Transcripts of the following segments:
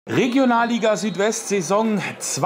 Regionalliga Südwest Saison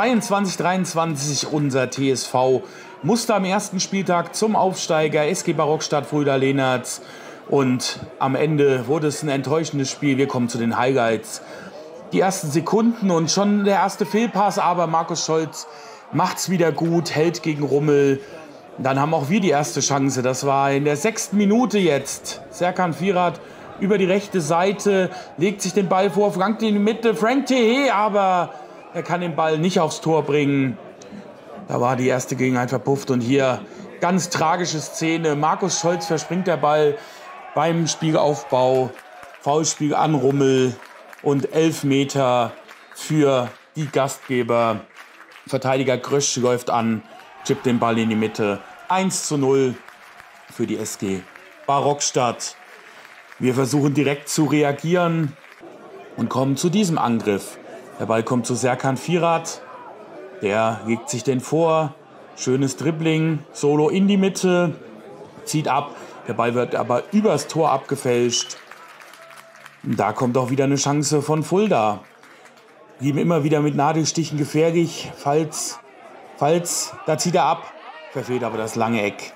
22/23. Unser TSV musste am ersten Spieltag zum Aufsteiger SG Barockstadt Fulda-Lehnertz. Und am Ende wurde es ein enttäuschendes Spiel. Wir kommen zu den Highlights. Die ersten Sekunden und schon der erste Fehlpass, aber Markus Scholz macht's wieder gut, hält gegen Rummel. Dann haben auch wir die erste Chance. Das war in der 6. Minute jetzt. Serkan Firat über die rechte Seite, legt sich den Ball vor, flankt in die Mitte, Frank Tehe, aber er kann den Ball nicht aufs Tor bringen. Da war die erste Gelegenheit verpufft und hier ganz tragische Szene. Markus Scholz verspringt der Ball beim Spielaufbau, Foulspiel an Rummel und 11 Meter für die Gastgeber. Verteidiger Grösch läuft an, chippt den Ball in die Mitte. 1:0 für die SG Barockstadt. Wir versuchen direkt zu reagieren und kommen zu diesem Angriff. Der Ball kommt zu Serkan Firat. Der legt sich den vor. Schönes Dribbling. Solo in die Mitte. Zieht ab. Der Ball wird aber übers Tor abgefälscht. Und da kommt auch wieder eine Chance von Fulda. Blieben immer wieder mit Nadelstichen gefährlich. Falls, da zieht er ab. Verfehlt aber das lange Eck.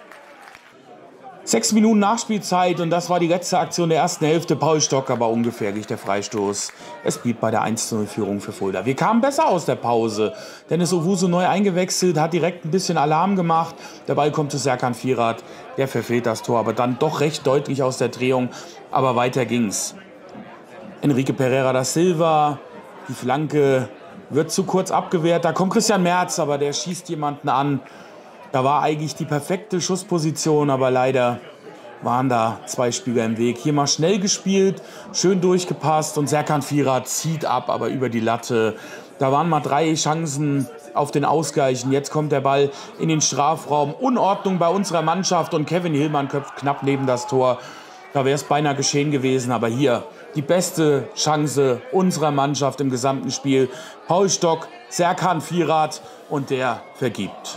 6 Minuten Nachspielzeit und das war die letzte Aktion der ersten Hälfte. Paul Stock aber ungefährlich, der Freistoß. Es blieb bei der 1:0-Führung für Fulda. Wir kamen besser aus der Pause. Dennis Owusu neu eingewechselt, hat direkt ein bisschen Alarm gemacht. Der Ball kommt zu Serkan Firat, der verfehlt das Tor, aber dann doch recht deutlich aus der Drehung. Aber weiter ging's. Enrique Pereira da Silva, die Flanke wird zu kurz abgewehrt. Da kommt Christian Merz, aber der schießt jemanden an. Da war eigentlich die perfekte Schussposition, aber leider waren da zwei Spieler im Weg. Hier mal schnell gespielt, schön durchgepasst und Serkan Firat zieht ab, aber über die Latte. Da waren mal 3 Chancen auf den Ausgleichen. Jetzt kommt der Ball in den Strafraum. Unordnung bei unserer Mannschaft und Kevin Hillmann köpft knapp neben das Tor. Da wäre es beinahe geschehen gewesen, aber hier die beste Chance unserer Mannschaft im gesamten Spiel. Paul Stock, Serkan Firat und der vergibt.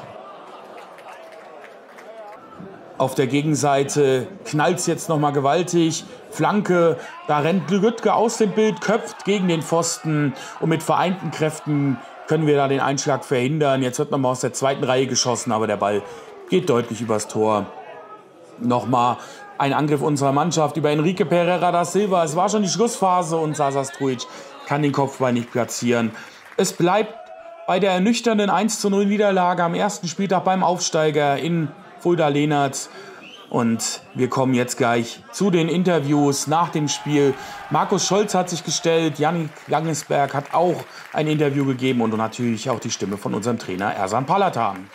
Auf der Gegenseite knallt es jetzt nochmal gewaltig. Flanke, da rennt Lügütke aus dem Bild, köpft gegen den Pfosten. Und mit vereinten Kräften können wir da den Einschlag verhindern. Jetzt wird nochmal aus der zweiten Reihe geschossen, aber der Ball geht deutlich übers Tor. Nochmal ein Angriff unserer Mannschaft über Enrique Pereira da Silva. Es war schon die Schlussphase und Sasa Strujic kann den Kopfball nicht platzieren. Es bleibt bei der ernüchternden 1:0-Niederlage am ersten Spieltag beim Aufsteiger in Fulda-Lehnertz. Und wir kommen jetzt gleich zu den Interviews nach dem Spiel. Markus Scholz hat sich gestellt, Yannick Langesberg hat auch ein Interview gegeben und natürlich auch die Stimme von unserem Trainer Ersan Palatan.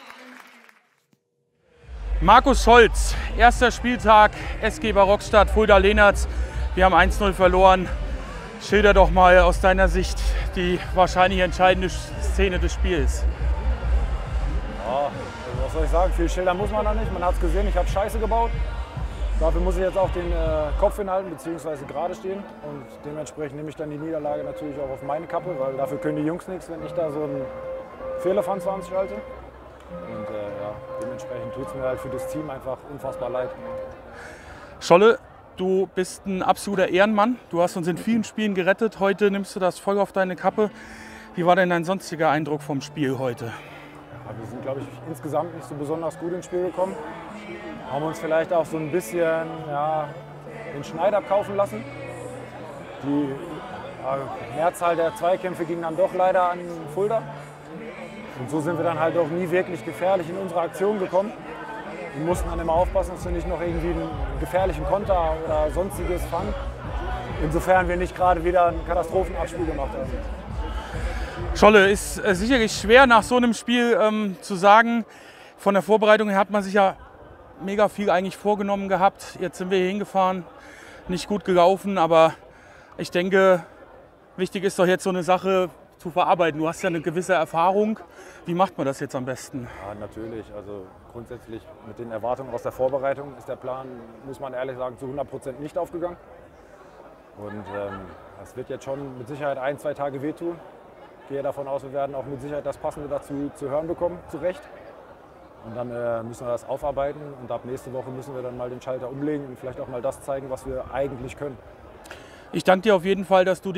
Markus Scholz, erster Spieltag, SG Barockstadt, Fulda-Lehnertz. Wir haben 1:0 verloren. Schilder doch mal aus deiner Sicht die wahrscheinlich entscheidende Szene des Spiels. Ja, was soll ich sagen, viel Schilder muss man da nicht. Man hat es gesehen, ich habe Scheiße gebaut. Dafür muss ich jetzt auch den Kopf hinhalten bzw. gerade stehen. Und dementsprechend nehme ich dann die Niederlage natürlich auch auf meine Kappe, weil dafür können die Jungs nichts, wenn ich da so einen Fehler von 20 halte. Und ja, dementsprechend tut es mir halt für das Team einfach unfassbar leid. Scholle, du bist ein absoluter Ehrenmann. Du hast uns in vielen Spielen gerettet. Heute nimmst du das voll auf deine Kappe. Wie war denn dein sonstiger Eindruck vom Spiel heute? Ja, wir sind, glaube ich, insgesamt nicht so besonders gut ins Spiel gekommen. Haben uns vielleicht auch so ein bisschen den Schneid abkaufen lassen. Die Mehrzahl der Zweikämpfe ging dann doch leider an Fulda. Und so sind wir dann halt auch nie wirklich gefährlich in unsere Aktion gekommen. Wir mussten dann immer aufpassen, dass wir nicht noch irgendwie einen gefährlichen Konter oder sonstiges fangen. Insofern wir nicht gerade wieder ein Katastrophenabspiel gemacht haben. Scholle, ist sicherlich schwer nach so einem Spiel zu sagen. Von der Vorbereitung her hat man sich ja mega viel eigentlich vorgenommen gehabt. Jetzt sind wir hier hingefahren, nicht gut gelaufen, aber ich denke, wichtig ist doch jetzt so eine Sache zu verarbeiten. Du hast ja eine gewisse Erfahrung. Wie macht man das jetzt am besten? Ja, natürlich. Also grundsätzlich mit den Erwartungen aus der Vorbereitung ist der Plan, muss man ehrlich sagen, zu 100% nicht aufgegangen. Und das wird jetzt schon mit Sicherheit 1-2 Tage wehtun. Ich gehe davon aus, wir werden auch mit Sicherheit das Passende dazu zu hören bekommen, zu Recht. Und dann müssen wir das aufarbeiten und ab nächste Woche müssen wir dann mal den Schalter umlegen und vielleicht auch mal das zeigen, was wir eigentlich können. Ich danke dir auf jeden Fall, dass du dich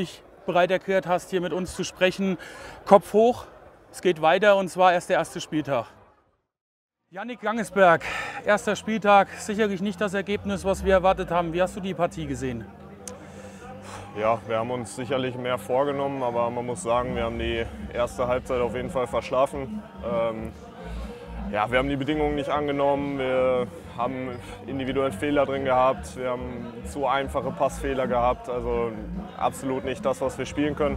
bereit erklärt hast, hier mit uns zu sprechen. Kopf hoch, es geht weiter und zwar erst der erste Spieltag. Jannik Gangesberg, erster Spieltag, sicherlich nicht das Ergebnis, was wir erwartet haben. Wie hast du die Partie gesehen? Ja, wir haben uns sicherlich mehr vorgenommen, aber man muss sagen, wir haben die erste Halbzeit auf jeden Fall verschlafen. Ja, wir haben die Bedingungen nicht angenommen, wir haben individuell Fehler drin gehabt, wir haben zu einfache Passfehler gehabt, also absolut nicht das, was wir spielen können.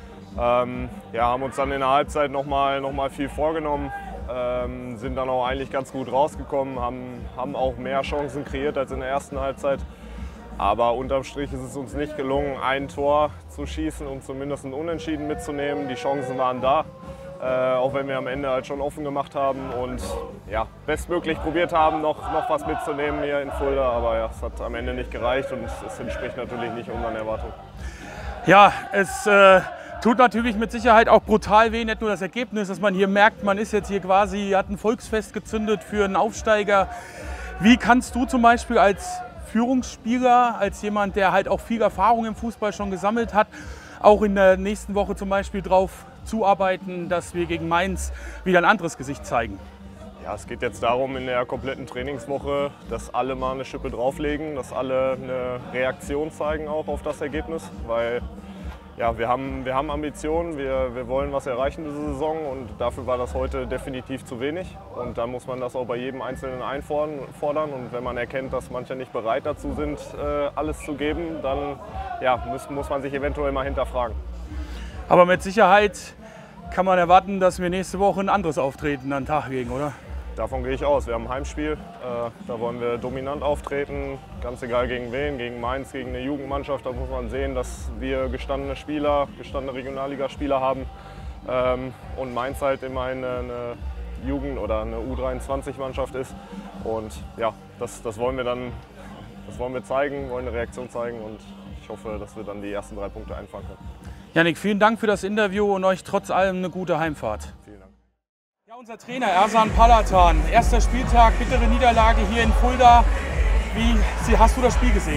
Ja, haben uns dann in der Halbzeit noch mal viel vorgenommen, sind dann auch eigentlich ganz gut rausgekommen, haben auch mehr Chancen kreiert als in der ersten Halbzeit. Aber unterm Strich ist es uns nicht gelungen, ein Tor zu schießen und zumindest ein Unentschieden mitzunehmen. Die Chancen waren da, auch wenn wir am Ende halt schon offen gemacht haben und ja, bestmöglich probiert haben, noch was mitzunehmen hier in Fulda. Aber ja, es hat am Ende nicht gereicht und es entspricht natürlich nicht unseren Erwartungen. Ja, es tut natürlich mit Sicherheit auch brutal weh, nicht nur das Ergebnis, dass man hier merkt, man ist jetzt hier quasi, hat ein Volksfest gezündet für einen Aufsteiger. Wie kannst du zum Beispiel als Führungsspieler, als jemand, der halt auch viel Erfahrung im Fußball schon gesammelt hat, auch in der nächsten Woche zum Beispiel darauf zuarbeiten, dass wir gegen Mainz wieder ein anderes Gesicht zeigen? Ja, es geht jetzt darum, in der kompletten Trainingswoche, dass alle mal eine Schippe drauflegen, dass alle eine Reaktion zeigen auch auf das Ergebnis, weil ja, wir haben Ambitionen, wir wollen was erreichen diese Saison und dafür war das heute definitiv zu wenig. Und da muss man das auch bei jedem Einzelnen einfordern. Und wenn man erkennt, dass manche nicht bereit dazu sind, alles zu geben, dann ja, muss man sich eventuell mal hinterfragen. Aber mit Sicherheit kann man erwarten, dass wir nächste Woche ein anderes Auftreten an den Tag legen, oder? Davon gehe ich aus. Wir haben ein Heimspiel, da wollen wir dominant auftreten, ganz egal gegen wen, gegen Mainz, gegen eine Jugendmannschaft. Da muss man sehen, dass wir gestandene Regionalligaspieler haben und Mainz halt immerhin eine Jugend- oder eine U23-Mannschaft ist. Und ja, das wollen wir zeigen, wollen eine Reaktion zeigen und ich hoffe, dass wir dann die ersten 3 Punkte einfahren können. Jannik, vielen Dank für das Interview und euch trotz allem eine gute Heimfahrt. Vielen Dank. Ja, unser Trainer Ersan Palatan, erster Spieltag, bittere Niederlage hier in Fulda. Wie hast du das Spiel gesehen?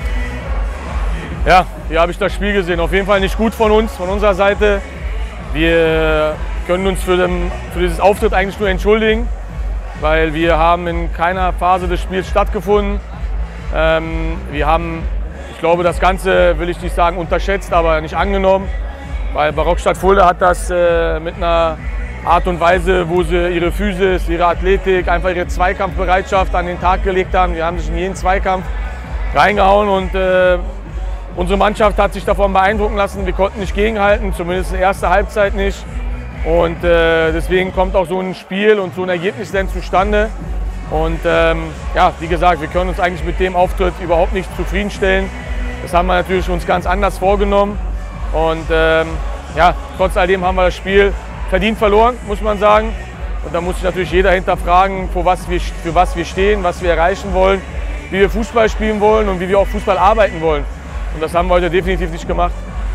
Ja, hier habe ich das Spiel gesehen. Auf jeden Fall nicht gut von uns, von unserer Seite. Wir können uns für dieses Auftritt eigentlich nur entschuldigen, weil wir haben in keiner Phase des Spiels stattgefunden. Wir haben, ich glaube, das Ganze, will ich nicht sagen unterschätzt, aber nicht angenommen, weil Barockstadt Fulda hat das mit einer Art und Weise, wo sie ihre Physis, ihre Athletik, einfach ihre Zweikampfbereitschaft an den Tag gelegt haben. Wir haben sich in jeden Zweikampf reingehauen und unsere Mannschaft hat sich davon beeindrucken lassen. Wir konnten nicht gegenhalten, zumindest in der ersten Halbzeit nicht. Und deswegen kommt auch so ein Spiel und so ein Ergebnis dann zustande. Und ja, wie gesagt, wir können uns eigentlich mit dem Auftritt überhaupt nicht zufriedenstellen. Das haben wir natürlich uns ganz anders vorgenommen. Und ja, trotz alledem haben wir das Spiel verdient verloren, muss man sagen. Und da muss sich natürlich jeder hinterfragen, für was wir stehen, was wir erreichen wollen, wie wir Fußball spielen wollen und wie wir auch Fußball arbeiten wollen. Und das haben wir heute definitiv nicht gemacht.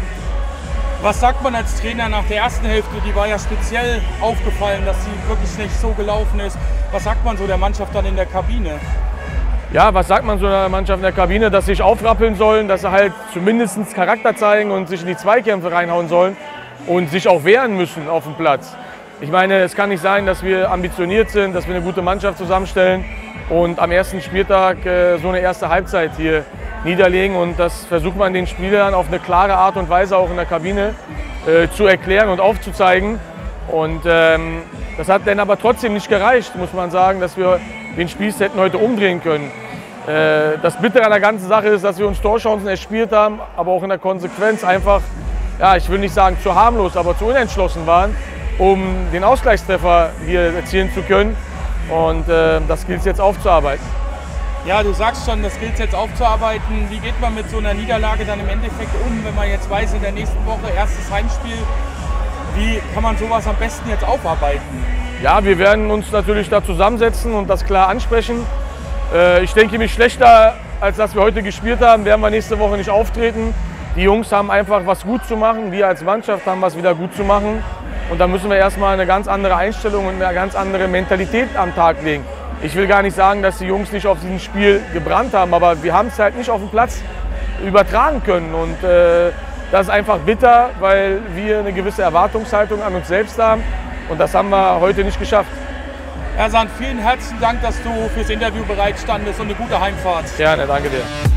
Was sagt man als Trainer nach der ersten Hälfte? Die war ja speziell aufgefallen, dass sie wirklich nicht so gelaufen ist. Was sagt man so der Mannschaft dann in der Kabine? Ja, was sagt man so einer Mannschaft in der Kabine? Dass sie sich aufrappeln sollen, dass sie halt zumindest Charakter zeigen und sich in die Zweikämpfe reinhauen sollen und sich auch wehren müssen auf dem Platz. Ich meine, es kann nicht sein, dass wir ambitioniert sind, dass wir eine gute Mannschaft zusammenstellen und am ersten Spieltag so eine erste Halbzeit hier niederlegen. Und das versucht man den Spielern auf eine klare Art und Weise auch in der Kabine zu erklären und aufzuzeigen. Und das hat dann aber trotzdem nicht gereicht, muss man sagen, dass wir den Spieß hätten heute umdrehen können. Das Bittere an der ganzen Sache ist, dass wir uns Torchancen erspielt haben, aber auch in der Konsequenz einfach, ja, ich will nicht sagen zu harmlos, aber zu unentschlossen waren, um den Ausgleichstreffer hier erzielen zu können. Und das gilt es jetzt aufzuarbeiten. Ja, du sagst schon, das gilt es jetzt aufzuarbeiten. Wie geht man mit so einer Niederlage dann im Endeffekt um, wenn man jetzt weiß, in der nächsten Woche erstes Heimspiel? Wie kann man sowas am besten jetzt aufarbeiten? Ja, wir werden uns natürlich da zusammensetzen und das klar ansprechen. Ich denke, mich schlechter, als dass wir heute gespielt haben, werden wir nächste Woche nicht auftreten. Die Jungs haben einfach was gut zu machen, wir als Mannschaft haben was wieder gut zu machen. Und da müssen wir erstmal eine ganz andere Einstellung und eine ganz andere Mentalität am Tag legen. Ich will gar nicht sagen, dass die Jungs nicht auf dieses Spiel gebrannt haben, aber wir haben es halt nicht auf dem Platz übertragen können. Und Das ist einfach bitter, weil wir eine gewisse Erwartungshaltung an uns selbst haben und das haben wir heute nicht geschafft. Ersan, vielen herzlichen Dank, dass du fürs Interview bereitstandest und eine gute Heimfahrt. Gerne, danke dir.